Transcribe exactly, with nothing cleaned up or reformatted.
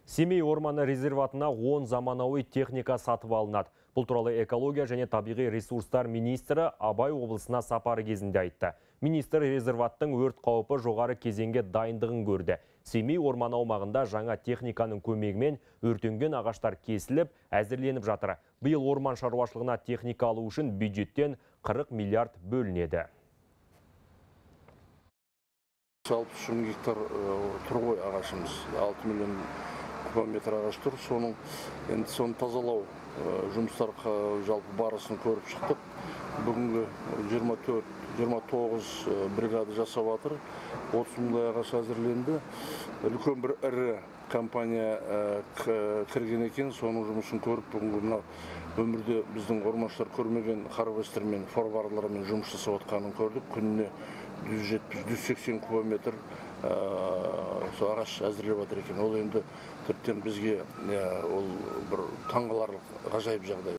Семей орманы резерватына он заманауи техника сатып алынады. Бұл туралы экология және табиғи ресурстар министрі Абай облысына сапары кезінде айтты. Министр резерваттың өрт қаупі жоғары кезеңге дайындығын көрді. Семей орманы аумағында жаңа техниканың көмегімен өртенген ағаштар кесіліп, әзірленіп жатыр. Биыл орман шаруашылығына техника алу үшін бюджеттен қырық миллиард бөлінеді. алпыс үш мың гектар тұр ғой ағашымыз, алты миллион кубометр ағаш тұр. Соның енді соны тазалау жұмыстар жалпы барысын көріп шықтық. Бүгінгі жиырма төрт жиырма тоғыз бригада жасап жатыр. отыз мыңдай ағаш әзірленді. Үлкен бір ірі компания кірген екен, соның жұмысын көріп бүгінгі мына өмірде біздің орманшылар көрмеген харвестермен, форварлармен жұмыс жасап жатқанын көрдік. Күніне жүз жетпіс жүз сексен кубометр ағаш әзірлеп жатыр екен. Ол енді тіптен бізге ол бір таңғаларлық ғажайып жағдай.